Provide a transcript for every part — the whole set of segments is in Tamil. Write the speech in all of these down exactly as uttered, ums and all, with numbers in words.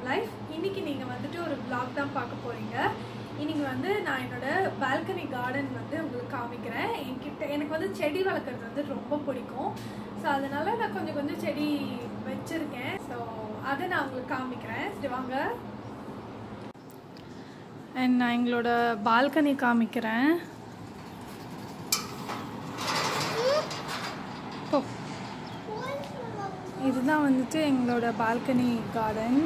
லைஃப். இன்னைக்கு நீங்கள் வந்துட்டு ஒரு vlog தான் பார்க்க போகிறீங்க. இன்னைக்கு வந்து நான் என்னோட பால்கனி கார்டன் வந்து உங்களுக்கு காமிக்கிறேன். என்கிட்ட எனக்கு வந்து செடி வளர்க்குறது வந்து ரொம்ப பிடிக்கும். ஸோ அதனால நான் கொஞ்சம் கொஞ்சம் செடி வச்சுருக்கேன். ஸோ அதை நான் உங்களுக்கு காமிக்கிறேன். சரி வாங்க. அண்ட் நான் எங்களோட பால்கனி காமிக்கிறேன். இதுதான் வந்துட்டு எங்களோட பால்கனி கார்டன்.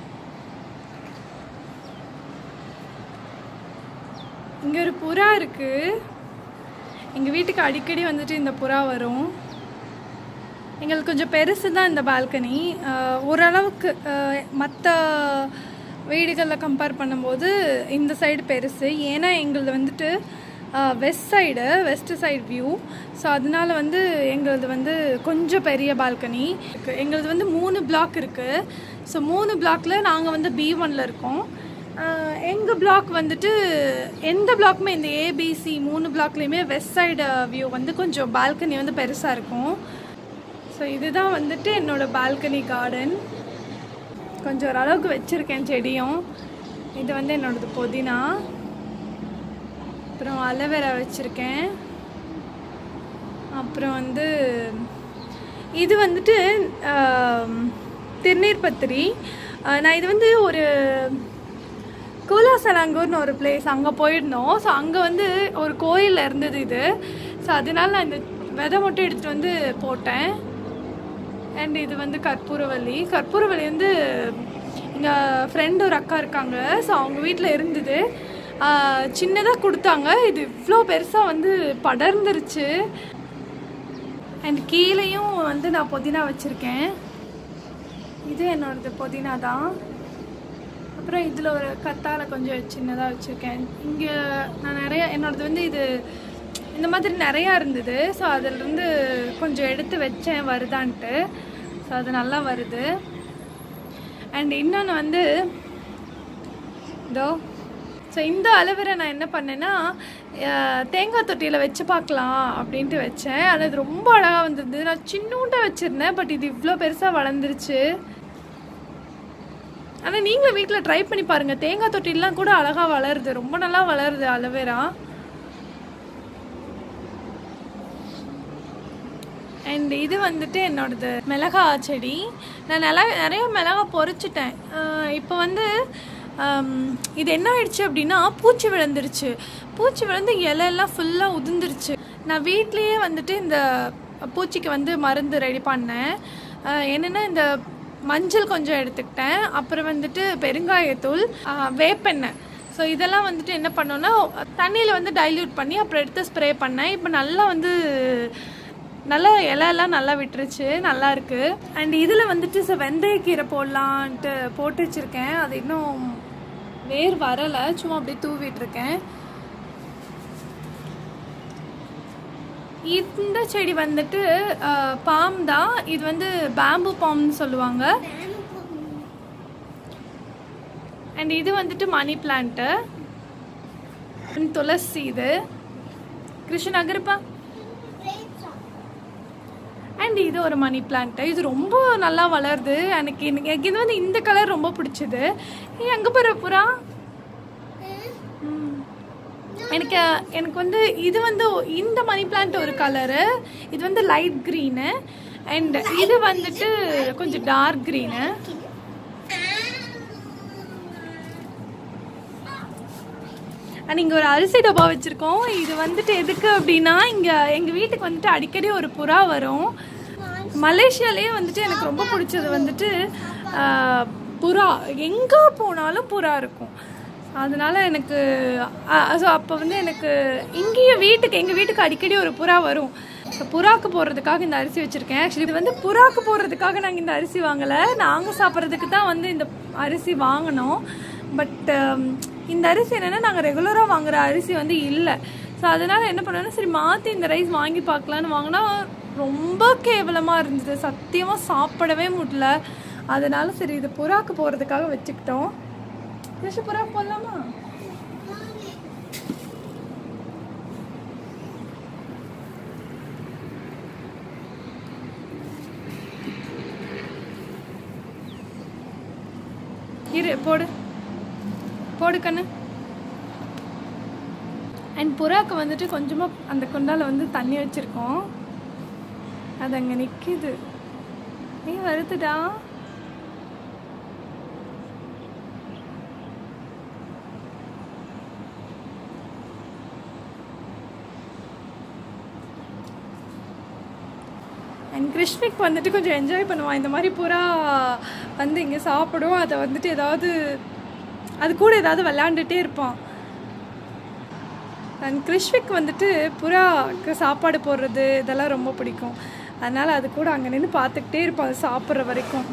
இங்கே ஒரு புறா இருக்குது. எங்கள் வீட்டுக்கு அடிக்கடி வந்துட்டு இந்த புறா வரும். எங்களுக்கு கொஞ்சம் பெருசு தான் இந்த பால்கனி. ஓரளவுக்கு மற்ற வீடுகளில் கம்பேர் பண்ணும்போது இந்த சைடு பெருசு. ஏன்னா எங்களது வந்துட்டு west side west side view. So அதனால வந்து எங்களது வந்து கொஞ்சம் பெரிய பால்கனி. எங்களது வந்து மூணு பிளாக் இருக்குது. ஸோ மூணு பிளாக்கில் நாங்கள் வந்து பி ஒனில் இருக்கோம். எங்கள் பிளாக் வந்துட்டு எந்த பிளாக்குமே இந்த ஏபிசி மூணு பிளாக்லேயுமே வெஸ்ட் சைடு வியூ வந்து கொஞ்சம் பால்கனி வந்து பெருசாக இருக்கும். ஸோ இதுதான் வந்துட்டு என்னோடய பால்கனி கார்டன். கொஞ்சம் ஓரளவுக்கு வச்சுருக்கேன் செடியும். இது வந்து என்னோடது புதினா, அப்புறம் அலோவேரா வச்சுருக்கேன். அப்புறம் வந்து இது வந்துட்டு திருநீர் பத்திரி. நான் இது வந்து ஒரு கூலாசலாங்கூர்னு ஒரு பிளேஸ் அங்கே போயிருந்தோம். ஸோ அங்கே வந்து ஒரு கோயிலில் இருந்தது இது. ஸோ அதனால நான் இந்த விதை மட்டும் எடுத்துகிட்டு வந்து போட்டேன். அண்ட் இது வந்து கற்பூரவல்லி. கற்பூரவல்லி வந்து எங்கள் ஃப்ரெண்டு ஒரு அக்கா இருக்காங்க. ஸோ அவங்க வீட்டில் இருந்தது. சின்னதாக கொடுத்தாங்க. இது இவ்வளோ பெருசாக வந்து படர்ந்துருச்சு. அண்ட் கீழேயும் வந்து நான் புதினா வச்சுருக்கேன். இது என்னோடது புதினா தான். அப்புறம் இதில் ஒரு கத்தாழை கொஞ்சம் சின்னதாக வச்சுருக்கேன். இங்கே நான் நிறையா என்னோடது வந்து இது இந்த மாதிரி நிறையா இருந்தது. ஸோ அதிலிருந்து கொஞ்சம் எடுத்து வச்சேன் வருதான்ட்டு. ஸோ அது நல்லா வருது. அண்ட் இன்னொன்று வந்து இதோ. ஸோ இந்த அலோவேரா நான் என்ன பண்ணேன்னா தேங்காய் தொட்டியில் வச்சு பார்க்கலாம் அப்படின்ட்டு வச்சேன். ஆனால் அது ரொம்ப அழகாக வந்திருந்தது. நான் சின்னூண்டாக வச்சுருந்தேன். பட் இது இவ்வளோ பெருசாக வளர்ந்துருச்சு. ஆனால் நீங்களும் வீட்டில் ட்ரை பண்ணி பாருங்கள். தேங்காய் தொட்டிலாம் கூட அழகாக வளருது. ரொம்ப நல்லா வளருது அலோவேரா. அண்ட் இது வந்துட்டு என்னோடது மிளகா செடி. நான் நல்லா நிறைய மிளகா பொறிச்சிட்டேன். இப்போ வந்து இது என்ன ஆயிடுச்சு அப்படின்னா பூச்சி விழுந்துருச்சு. பூச்சி விழுந்து இலையெல்லாம் ஃபுல்லாக உதிர்ந்துருச்சு. நான் வீட்லேயே வந்துட்டு இந்த பூச்சிக்கு வந்து மருந்து ரெடி பண்ணேன். என்னென்னா இந்த மஞ்சள் கொஞ்சம் எடுத்துக்கிட்டேன். அப்புறம் வந்துட்டு பெருங்காயத்தூள், வேப்பெண்ணெய். ஸோ இதெல்லாம் வந்துட்டு என்ன பண்ணோன்னா தண்ணியில் வந்து டைல்யூட் பண்ணி அப்புறம் எடுத்து ஸ்ப்ரே பண்ணேன். இப்போ நல்லா வந்து நல்லா இலையெல்லாம் நல்லா விட்டுருச்சு. நல்லா இருக்குது. அண்ட் இதில் வந்துட்டு ஸோ வெந்தயக்கீரை போடலான்ட்டு போட்டு வச்சுருக்கேன். அது இன்னும் வேர் வரலை. சும்மா அப்படியே தூவிட்டுருக்கேன். இந்த செடி வந்துட்டு பாம் தான். இது வந்து பேம்பு பாம்னு சொல்லுவாங்க. அண்ட் இது வந்துட்டு மணி பிளான்ட்டு. துளசி. இது கிருஷ்ண அகர்பா. அண்ட் இது ஒரு மணி பிளான்ட்டு. இது ரொம்ப நல்லா வளருது. எனக்கு எனக்கு இது வந்து இந்த கலர் ரொம்ப பிடிச்சது. எங்கே போகிற புறா? எனக்கு எனக்கு வந்து இது வந்து இந்த மணி பிளான்ட் ஒரு கலரு. இது வந்து லைட் க்ரீனு. அண்ட் இது வந்துட்டு கொஞ்சம் டார்க் க்ரீனு. அண்ட் இங்கே ஒரு அரிசி டப்பா வச்சுருக்கோம். இது வந்துட்டு எதுக்கு அப்படின்னா இங்கே எங்கள் வீட்டுக்கு வந்துட்டு அடிக்கடி ஒரு புறா வரும். மலேசியாலேயே வந்துட்டு எனக்கு ரொம்ப பிடிச்சது வந்துட்டு புறா. எங்கே போனாலும் புறா இருக்கும். அதனால எனக்கு ஸோ அப்போ வந்து எனக்கு இங்கேயே வீட்டுக்கு எங்கள் வீட்டுக்கு அடிக்கடி ஒரு புறா வரும். புறாக்கு போடுறதுக்காக இந்த அரிசி வச்சுருக்கேன். ஆக்சுவலி இது வந்து புறாக்கு போடுறதுக்காக நாங்கள் இந்த அரிசி வாங்கலை. நாங்கள் சாப்பிட்றதுக்கு தான் வந்து இந்த அரிசி வாங்கினோம். பட் இந்த அரிசி என்னென்னா நாங்கள் ரெகுலராக வாங்குகிற அரிசி வந்து இல்லை. ஸோ அதனால் என்ன பண்ணோன்னா சரி மாற்றி இந்த ரைஸ் வாங்கி பார்க்கலான்னு வாங்கினா ரொம்ப கேவலமாக இருந்தது. சத்தியமாக சாப்பிடவே முடியல. அதனால சரி இது புறாக்கு போகிறதுக்காக வச்சுக்கிட்டோம். புறா போடலாமா? இரு போடு போடு கண்ணு. அண்ட் புறாக்கு வந்துட்டு கொஞ்சமாக அந்த குண்டால வந்து தண்ணி வச்சுருக்கோம், அது அங்கே நிற்கிது. நீ வருதுடா. அண்ட் கிருஷ்ணிக் வந்துட்டு கொஞ்சம் என்ஜாய் பண்ணுவான். இந்த மாதிரி புறா வந்து இங்கே சாப்பிடும், அதை வந்துட்டு ஏதாவது அது கூட ஏதாவது விளையாண்டுட்டே இருப்பான். அண்ட் கிருஷ்விக் வந்துட்டு புறாக்கு சாப்பாடு போடுறது இதெல்லாம் ரொம்ப பிடிக்கும். அதனால் அது கூட அங்கே நின்று பார்த்துக்கிட்டே இருப்பான் அது சாப்பிட்ற வரைக்கும்.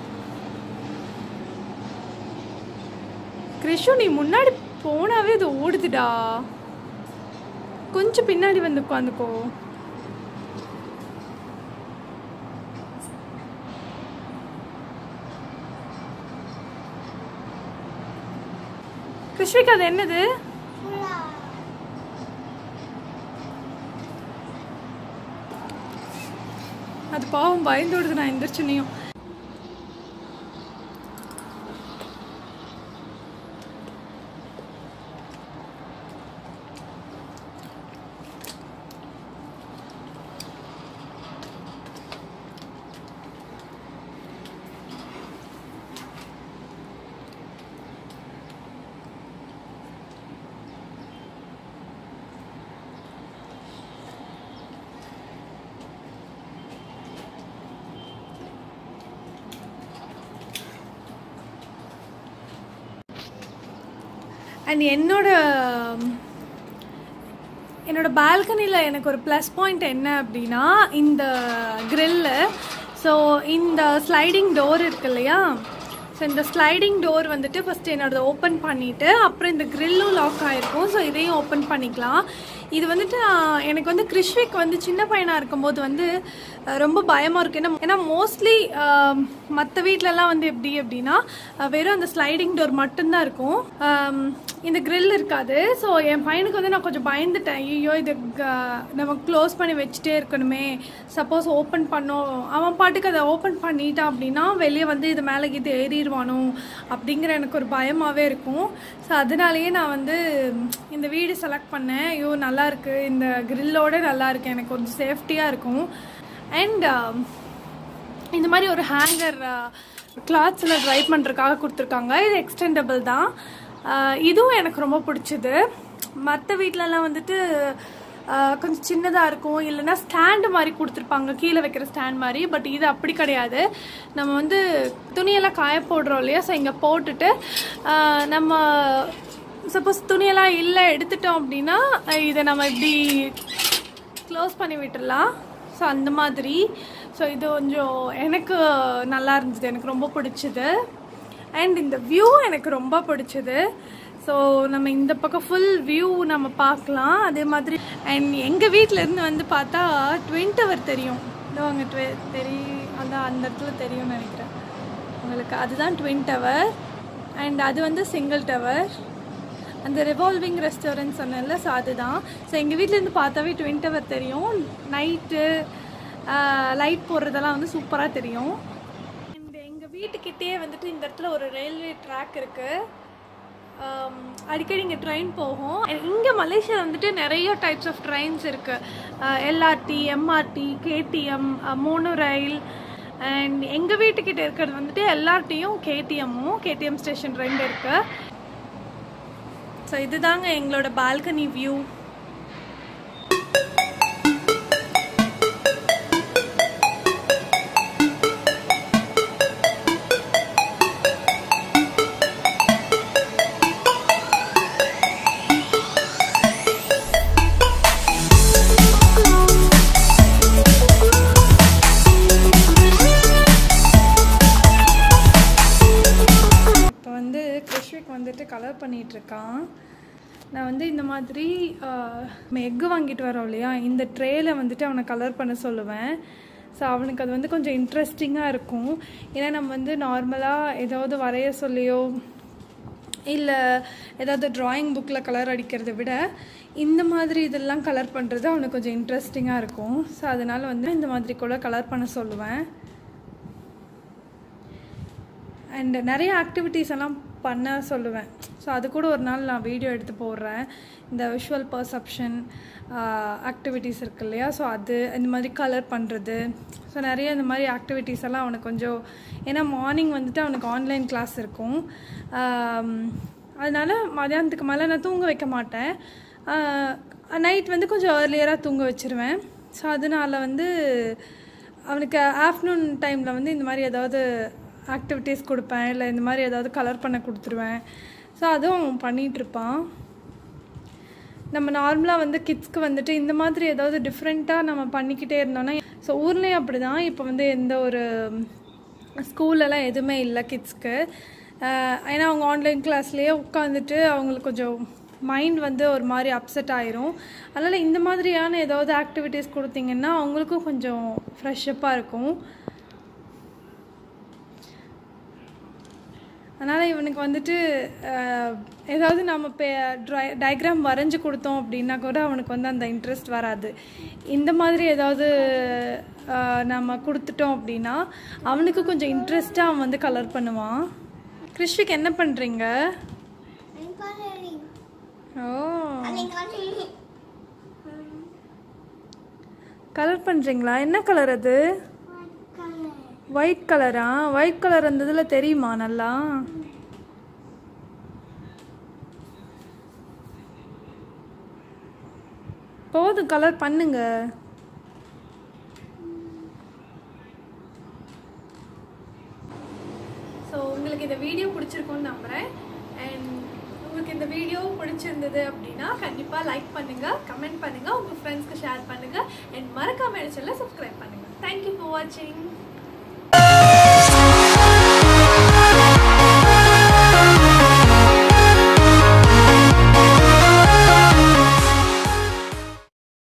கிருஷ்ணு நீ முன்னாடி போனாவே அது ஓடுதுடா, கொஞ்சம் பின்னாடி வந்து உட்காந்துக்கோ. கிருஷ்விக் அது என்னது? அது பாவம் பயந்தோடுது நான் எந்திரிச்சுனையும். அண்ட் என்னோட என்னோட பால்கனியில் எனக்கு ஒரு ப்ளஸ் பாயிண்ட் என்ன அப்படின்னா இந்த கிரில்லு. ஸோ இந்த ஸ்லைடிங் டோர் இருக்கு இல்லையா, ஸோ இந்த ஸ்லைடிங் டோர் வந்துட்டு ஃபஸ்ட்டு என்னோட ஓப்பன் பண்ணிவிட்டு அப்புறம் இந்த கிரில்லும் லாக் ஆகிருக்கும். ஸோ இதையும் ஓப்பன் பண்ணிக்கலாம். இது வந்துட்டு எனக்கு வந்து கிருஷ்விக் வந்து சின்ன பையனாக இருக்கும்போது வந்து ரொம்ப பயமாக இருக்குது. ஏன்னா ஏன்னா மோஸ்ட்லி மற்ற வீட்டிலலாம் வந்து எப்படி அப்படின்னா வெறும் அந்த ஸ்லைடிங் டோர் மட்டும்தான் இருக்கும், இந்த கிரில் இருக்காது. ஸோ என் பையனுக்கு வந்து நான் கொஞ்சம் பயந்துட்டேன், ஐயோ இது நம்ம க்ளோஸ் பண்ணி வச்சுட்டே இருக்கணுமே, சப்போஸ் ஓப்பன் பண்ணோம் அவன் பாட்டுக்கு அதை ஓப்பன் பண்ணிட்டான் அப்படின்னா வெளியே வந்து இது மேலே இது ஏறிடுவானோ அப்படிங்கிற எனக்கு ஒரு பயமாகவே இருக்கும். ஸோ அதனாலேயே நான் வந்து இந்த வீடு செலக்ட் பண்ணேன். ஐயோ நல்லா இருக்கு, இந்த கிரில்லோட நல்லா இருக்கு, எனக்கு கொஞ்சம் சேஃப்டியாக இருக்கும். அண்ட் இந்த மாதிரி ஒரு ஹேங்கர் கிளாத்ஸில் ட்ரை பண்ணுறதுக்காக கொடுத்துருக்காங்க. இது எக்ஸ்டெண்டபிள் தான். இதுவும் எனக்கு ரொம்ப பிடிச்சது. மற்ற வீட்டிலலாம் வந்துட்டு கொஞ்சம் சின்னதாக இருக்கும், இல்லைன்னா ஸ்டாண்டு மாதிரி கொடுத்துருப்பாங்க, கீழே வைக்கிற ஸ்டாண்ட் மாதிரி. பட் இது அப்படி கிடையாது. நம்ம வந்து துணியெல்லாம் காய போடுறோம் இல்லையா, ஸோ இங்கே போட்டுட்டு நம்ம சப்போஸ் துணியெல்லாம் இல்லை எடுத்துட்டோம் அப்படின்னா இதை நம்ம இப்படி க்ளோஸ் பண்ணி விட்டுடலாம். ஸோ அந்த மாதிரி. ஸோ இது கொஞ்சம் எனக்கு நல்லா இருந்தது, எனக்கு ரொம்ப பிடிச்சது. அண்ட் இந்த வியூ எனக்கு ரொம்ப பிடிச்சது. ஸோ நம்ம இந்த பக்கம் ஃபுல் வியூ நம்ம பார்க்கலாம். அதே மாதிரி அண்ட் எங்கள் வீட்டிலேருந்து வந்து பார்த்தா ட்வின் டவர் தெரியும். இதோ அங்கே ட்வெ தெரியும், அதான் அந்த இடத்துல தெரியும்னு நினைக்கிறேன் உங்களுக்கு. அதுதான் ட்வின் டவர். அண்ட் அது வந்து சிங்கிள் டவர். அந்த ரிவால்விங் ரெஸ்டாரண்ட் சொன்னேன்ல, ஸோ அதுதான். ஸோ எங்கள் வீட்டிலேருந்து பார்த்தாவே ட்வின் டவர் தெரியும். நைட்டு லைட் போடுறதெல்லாம் வந்து சூப்பராக தெரியும். அண்ட் எங்கள் வீட்டுக்கிட்டே வந்துட்டு இந்த இடத்துல ஒரு ரயில்வே ட்ராக் இருக்குது. அடிக்கடி இங்கே ட்ரெயின் போகும். இங்கே மலேசியாவில் வந்துட்டு நிறைய டைப்ஸ் ஆஃப் ட்ரெயின்ஸ் இருக்குது. LRT, MRT, KTM, mono rail. And எங்கள் வீட்டுக்கிட்ட இருக்கிறது வந்துட்டு எல்ஆர்டியும் கேடிஎம்மும், கேடிஎம் ஸ்டேஷன் ரெண்டு இருக்குது. ஸோ இதுதாங்க எங்களோட பால்கனி வியூ. வந்துட்டு கலர் பண்ணிகிட்ருக்கான். நான் வந்து இந்த மாதிரி நம்ம எக்கு வாங்கிட்டு வரோம் இல்லையா, இந்த ட்ரேயில் வந்துட்டு அவனை கலர் பண்ண சொல்லுவேன். ஸோ அவனுக்கு அது வந்து கொஞ்சம் இன்ட்ரெஸ்டிங்காக இருக்கும். ஏன்னா நம்ம வந்து நார்மலாக ஏதாவது வரைய சொல்லியோ இல்லை ஏதாவது ட்ராயிங் புக்கில் கலர் அடிக்கிறத விட இந்த மாதிரி இதெல்லாம் கலர் பண்ணுறது அவனுக்கு கொஞ்சம் இன்ட்ரெஸ்டிங்காக இருக்கும். ஸோ அதனால் வந்து இந்த மாதிரி கூட கலர் பண்ண சொல்லுவேன். அண்ட் நிறைய ஆக்டிவிட்டீஸ் எல்லாம் பண்ண சொல்லுவேன். ஸோ அது கூட ஒரு நாள் நான் வீடியோ எடுத்து போடுறேன். இந்த விஷுவல் பர்செப்ஷன் ஆக்டிவிட்டீஸ் இருக்கு இல்லையா, ஸோ அது இந்த மாதிரி கலர் பண்ணுறது, ஸோ நிறைய இந்த மாதிரி ஆக்டிவிட்டீஸ் எல்லாம் அவனுக்கு கொஞ்சம், ஏன்னா மார்னிங் வந்துட்டு அவனுக்கு ஆன்லைன் கிளாஸ் இருக்கும். அதனால் மதியானத்துக்கு மேலே நான் தூங்க வைக்க மாட்டேன். நைட் வந்து கொஞ்சம் ஏர்லியராக தூங்க வச்சுருவேன். ஸோ அதனால் வந்து அவனுக்கு ஆஃப்டர்நூன் டைமில் வந்து இந்த மாதிரி ஏதாவது ஆக்டிவிட்டீஸ் கொடுப்பேன், இல்லை இந்த மாதிரி ஏதாவது கலர் பண்ண கொடுத்துருவேன். ஸோ அதுவும் அவன் பண்ணிகிட்ருப்பான். நம்ம நார்மலாக வந்து கிட்ஸ்க்கு வந்துட்டு இந்த மாதிரி ஏதாவது டிஃப்ரெண்ட்டாக நம்ம பண்ணிக்கிட்டே இருந்தோன்னா, ஸோ ஊர்லேயும் அப்படி தான். இப்போ வந்து எந்த ஒரு ஸ்கூலெல்லாம் எதுவுமே இல்லை கிட்ஸ்க்கு. ஏன்னா அவங்க ஆன்லைன் கிளாஸ்லேயே உட்காந்துட்டு அவங்களுக்கு கொஞ்சம் மைண்ட் வந்து ஒரு மாதிரி அப்செட் ஆயிரும். அதனால் இந்த மாதிரியான ஏதாவது ஆக்டிவிட்டீஸ் கொடுத்தீங்கன்னா அவங்களுக்கும் கொஞ்சம் ஃப்ரெஷ்ஷப்பாக இருக்கும். அதனால் இவனுக்கு வந்துட்டு ஏதாவது நம்ம பே ட்ரை டயக்ராம் வரைஞ்சி கொடுத்தோம் அப்படின்னா கூட அவனுக்கு வந்து அந்த இன்ட்ரெஸ்ட் வராது. இந்த மாதிரி ஏதாவது நம்ம கொடுத்துட்டோம் அப்படின்னா அவனுக்கு கொஞ்சம் இன்ட்ரெஸ்ட்டாக அவன் வந்து கலர் பண்ணுவான். கிறிஷ்விக் என்ன பண்ணுறீங்க? ஓ, கலர் பண்ணுறீங்களா? என்ன கலர் அது? ஒயிட் கலரா? ஒயிட் கலர் அந்த இதில் தெரியுமா நல்லா? போதும், கலர் பண்ணுங்க. ஸோ உங்களுக்கு இந்த வீடியோ பிடிச்சிருக்கும்னு நம்புகிறேன். அண்ட் உங்களுக்கு இந்த வீடியோ பிடிச்சிருந்தது அப்படின்னா கண்டிப்பாக லைக் பண்ணுங்கள், கமெண்ட் பண்ணுங்கள், உங்கள் ஃப்ரெண்ட்ஸ்க்கு ஷேர் பண்ணுங்கள், அண்ட் மறக்காம சேனலை சப்ஸ்கிரைப் பண்ணுங்கள். தேங்க்யூ ஃபார் வாட்சிங்.